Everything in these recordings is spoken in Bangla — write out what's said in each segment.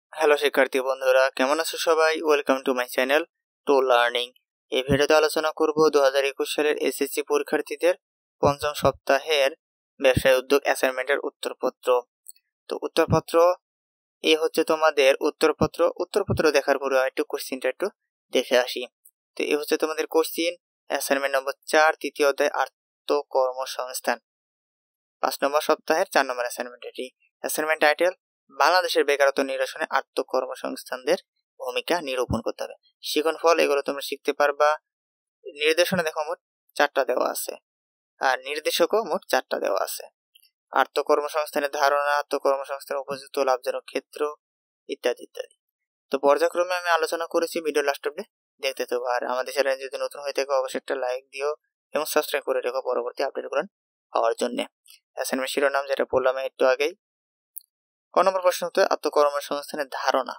হ্যালো শিক্ষার্থী বন্ধুরা, কেমন আছো সবাই? Welcome to my channel to learning. এই ভিডিওতে আলোচনা করব 2021 সালের এসএসসি পরীক্ষার্থীদের পঞ্চম সপ্তাহের ব্যবসায় উদ্যোগ অ্যাসাইনমেন্টের উত্তরপত্র। তো উত্তরপত্র এই হচ্ছে তোমাদের উত্তরপত্র দেখার পরে একটু কোশ্চেনটা একটু দেখে আসি। তো এই হচ্ছে তোমাদের কোশ্চেন, অ্যাসাইনমেন্ট নম্বর 4, তৃতীয় অধ্যায় আত্মকর্মসংস্থান, 5 নম্বর সপ্তাহের 4 নম্বর অ্যাসাইনমেন্ট। এটি অ্যাসাইনমেন্ট টাইটেল, বাংলাদেশের বেকারত্ব নিরসনে আত্মকর্মসংস্থানদের ভূমিকা নিরূপণ করতে হবে। শিখন ফল এগুলো তোমরা শিখতে পারবা। নির্দেশনা দেখো মোট 4টা দেওয়া আছে, আর নির্দেশকও মোট 4টা দেওয়া আছে। আত্মকর্মসংস্থানের ধারণা, আত্মকর্মসংস্থানের উপযুক্ত লাভজনক ক্ষেত্র ইত্যাদি ইত্যাদি। তো পর্যায়ক্রমে আমি আলোচনা করেছি, ভিডিও লাস্ট অব্দি দেখতে তো। আর আমাদের চ্যানেল যদি নতুন হয়ে থাকে অবশ্যই একটা লাইক দিও এবং সাবস্ক্রাইব করে রেখো পরবর্তী আপডেটগুলো পাওয়ার জন্য। অ্যাসাইনমেন্ট শিরোনাম যেটা বললাম একটু আগেই। ক নম্বর প্রশ্ন হচ্ছে আত্মকর্মসংস্থানের ধারণা।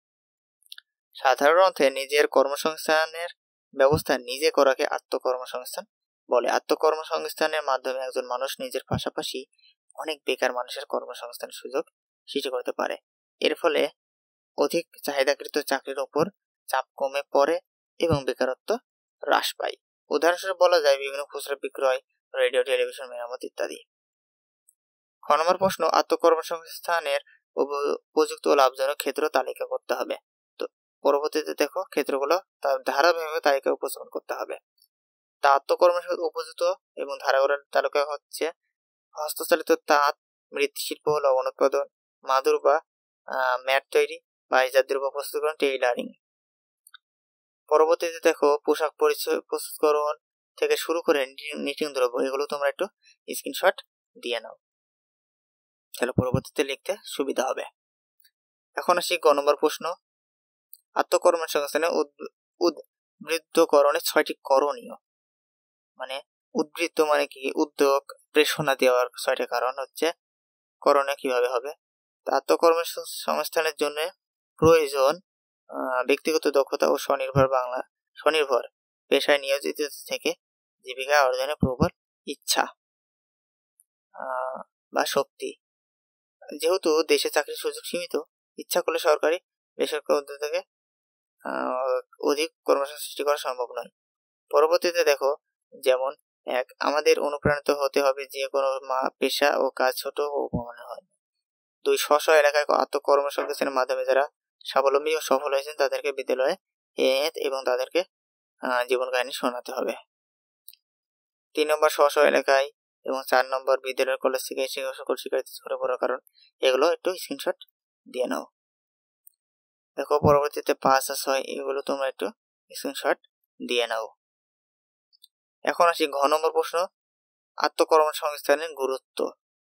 সাধারণ অর্থে নিজের কর্মসংস্থানের ব্যবস্থা নিজে করাকে আত্মকর্মসংস্থান বলে। আত্মকর্মসংস্থানের মাধ্যমে একজন মানুষ নিজের পাশাপাশি অনেক বেকার মানুষের কর্মসংস্থানের সুযোগ সৃষ্টি করতে পারে। এর ফলে অধিক চাহিদাকৃত চাকরির উপর চাপ কমে পড়ে এবং বেকারত্ব হ্রাস পায়। উদাহরণস্বরূপ বলা যায় বিভিন্ন খুচরা বিক্রয়, রেডিও, টেলিভিশন মেরামত ইত্যাদি। খ নম্বর প্রশ্ন আত্মকর্মসংস্থানের উপযুক্ত ও লাভজনক ক্ষেত্র তালিকা করতে হবে। তো পরবর্তীতে দেখো ক্ষেত্রগুলো তার ধারাবাহিক তালিকা উপস্থাপন করতে হবে। তা আত্মকর্মসংস্থান উপযুক্ত এবং ধারাগুলোর তালিকা হচ্ছে হস্তচালিত তাঁত, মৃৎশিল্প, লবণ উৎপাদন, মাদুর বা ম্যাট তৈরি, বাঁশজাত দ্রব্য প্রস্তুতকরণ, টেইলারিং। পরবর্তীতে দেখো পোশাক প্রস্তুতকরণ থেকে শুরু করে নিটিং দ্রব্য, এগুলো তোমরা একটু স্ক্রিনশট দিয়ে নাও, তাহলে পরবর্তীতে লিখতে সুবিধা হবে। এখন আসি গ নম্বর প্রশ্ন, আত্মকর্মসংস্থানে উদ্বৃত্তকরণের 6টি করণীয়। মানে উদ্বৃত্ত মানে কি? উদ্যোগ, প্রেরণা দেওয়ার 6টি কারণ হচ্ছে করণীয় কিভাবে হবে। আত্মকর্মসংস্থানের জন্য প্রয়োজন ব্যক্তিগত দক্ষতা ও স্বনির্ভর পেশায় নিয়োজিত থেকে জীবিকা অর্জনের প্রবল ইচ্ছা বা শক্তি। যেহেতু দেশে চাকরির সুযোগ সীমিত, ইচ্ছা করলে সরকারি বেসরকারি উদ্যোগ থেকে অধিক কর্মসংস্থান সৃষ্টি করা সম্ভব নয়। পরবর্তীতে দেখো, যেমন 1, আমাদের অনুপ্রাণিত হতে হবে যে কোনো পেশা ও কাজ ছোট ও মনে হয়। 2, স্ব এলাকায় আত্মকর্মসংস্থানের মাধ্যমে যারা স্বাবলম্বী ও সফল হয়েছেন তাদেরকে বিদ্যালয়ে এবং তাদেরকে জীবন কাহিনী শোনাতে হবে। 3 নম্বর স্ব এলাকায় এবং 4 নম্বর বিদ্যালয়ের কলেজ থেকে সকল শিক্ষার্থী ঝরে পড়ার কারণ, এগুলো একটু স্ক্রিনশট দিয়ে নাও। দেখো পরবর্তীতে 5 আর 6 এগুলো তোমরা একটু স্ক্রিনশট দিয়ে নাও। এখন আসি ঘ নম্বর প্রশ্ন, আত্মকর্মসংস্থানের গুরুত্ব।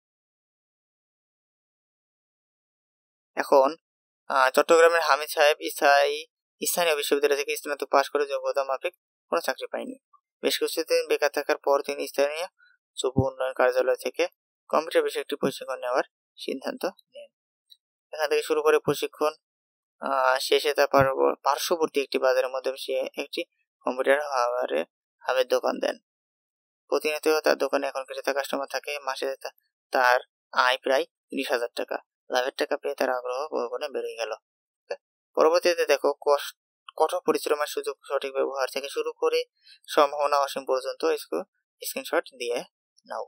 এখন চট্টগ্রামের হামিদ সাহেব স্থানীয় বিশ্ববিদ্যালয় থেকে স্নাতক পাশ করে যোগ্যতা মাফিক কোনো চাকরি পায়নি। বেশ কিছুদিন বেকার থাকার পর তিনি স্থানীয় যুব উন্নয়ন কার্যালয় থেকে কম্পিউটার বিষয়ে একটি প্রশিক্ষণ নেওয়ার সিদ্ধান্ত নেন। এখান থেকে শুরু করে প্রশিক্ষণ শেষে তার পার্শ্ববর্তী একটি বাজারের মধ্যে সে একটি কম্পিউটার হাবের দোকান দেন। প্রতিনিয়ত তার দোকানে এখন ক্রেতা কাস্টমার থাকে। মাসে তার আয় প্রায় 30,000 টাকা। লাভের টাকা পেয়ে তার আগ্রহ বহুগুণে বেড়ে গেল। পরবর্তীতে দেখো কঠোর পরিশ্রমের সুযোগ সঠিক ব্যবহার থেকে শুরু করে সম্ভাবনা অসীম পর্যন্ত স্ক্রিনশট দিয়ে নাও।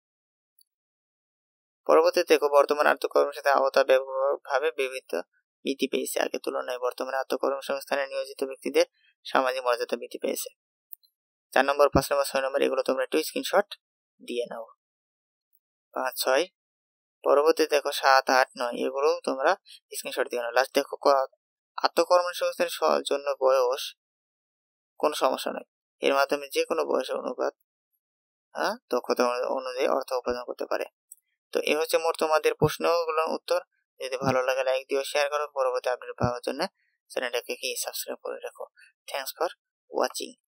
পরবর্তীতে দেখো বর্তমান আত্মকর্মসংস্থানের আওতা ব্যাপকভাবে বৃদ্ধি পেয়েছে। আগের তুলনায় বর্তমানে আত্মকর্মসংস্থানে নিয়োজিত ব্যক্তিদের সামাজিক মর্যাদা বৃদ্ধি পেয়েছে। 4 নম্বর, 5 নম্বর, 6 নম্বর এগুলো তোমরা একটু স্ক্রিনশট দিয়ে নাও। 5, 6, পরবর্তীতে দেখো 7, 8, 9 এগুলো তোমরা স্ক্রিনশট দিয়ে নাও। লাস্ট দেখো আত্মকর্মসংস্থানের জন্য বয়স কোনো সমস্যা নয়। এর মাধ্যমে যে কোনো বয়সের অনুপাত দক্ষতা অনুযায়ী অর্থ উপার্জন করতে পারে। তো এই হচ্ছে মোট তোমাদের প্রশ্নগুলোর উত্তর। যদি ভালো লাগে লাইক দিও, শেয়ার করো। পরবর্তী আপডেট পাওয়ার জন্য চ্যানেলটাকে সাবস্ক্রাইব করে রাখো। Thanks for watching.